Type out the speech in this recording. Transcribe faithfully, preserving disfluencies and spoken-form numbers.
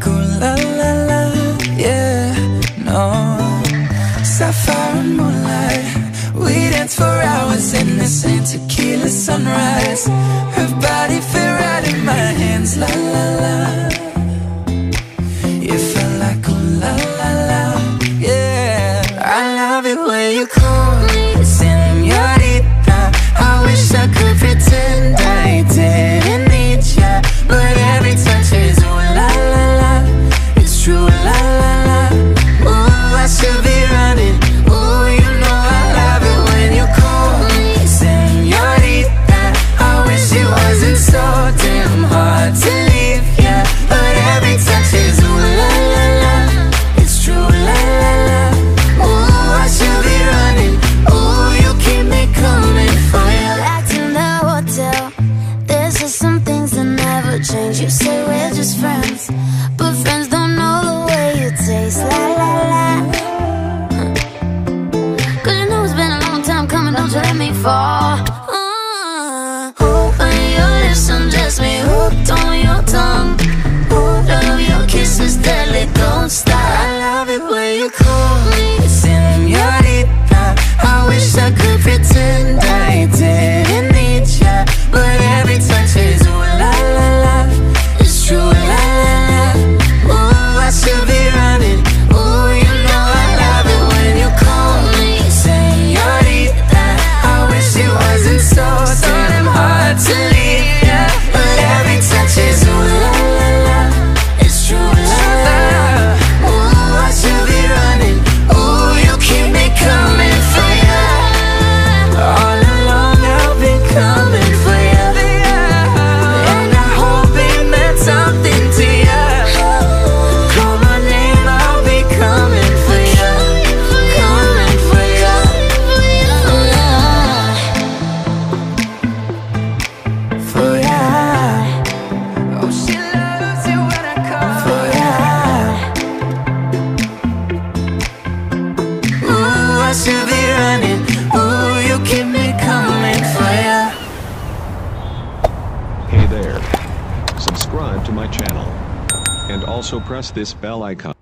like ooh la la la, yeah, no. Sapphire and moonlight, we dance for hours in the same tequila sunrise. Her body fit right in my hands, la la la. You feel like ooh la la la, yeah. I love it when you call me Señorita. I wish I could pretend I didn't need ya, but every touch is ooh la la la. It's true, la la la. Ooh, I should be running. Ooh, you know I love it when you call me Señorita. I wish it wasn't so damn hard to leave ya, but every touch is ooh la la la. It's true, la la la. Ooh, I should be running. Ooh, you keep me coming for ya. Back in the hotel, there's just some things that never change. You say we're just friends, but friends don't know the way you taste. La la la. Cause you know it's been a long time coming, don't you let me fall. uh, When your lips undress me, hooked on your tongue. Ooh, love your kisses deadly, don't stop. I love it when you call me Señorita. I wish I could pretend I didn't need ya, but every touch is ooh la la la. It's true, la la la. Ooh, I should be running. Ooh, you know I love it when you call me Señorita. I wish it wasn't so damn hard to leave ya, but every touch is ooh la la la. It's true, la la la. Ooh, I should be running. Ooh, you keep me coming for ya. All along I've been coming for ya, and I hope it meant something to ya. Call my name, I'll be coming for ya, coming for ya, for ya. Oh, she loves it when I call for ya. Ooh, I should be running. Ooh, you keep me coming for ya. Hey there. Subscribe to my channel. And also press this bell icon.